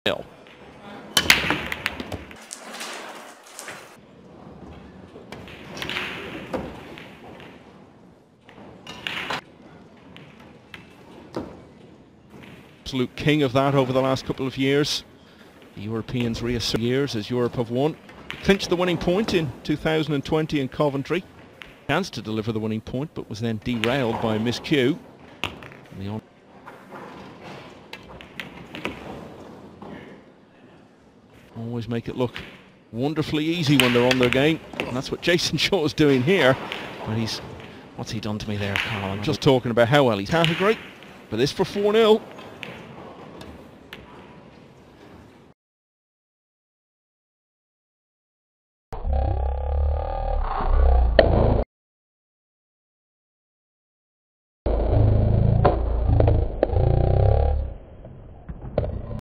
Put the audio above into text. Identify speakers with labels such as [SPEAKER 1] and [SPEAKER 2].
[SPEAKER 1] Hill. Absolute king of that over the last couple of years. The Europeans reassert years as Europe have won. Clinched the winning point in 2020 in Coventry. Chance to deliver the winning point, but was then derailed by a miscue. Always make it look wonderfully easy when they're on their game, and that's what Jayson Shaw's doing here. But what's he done to me there, Carl? I'm just talking about how well he's category. But this for 4-0.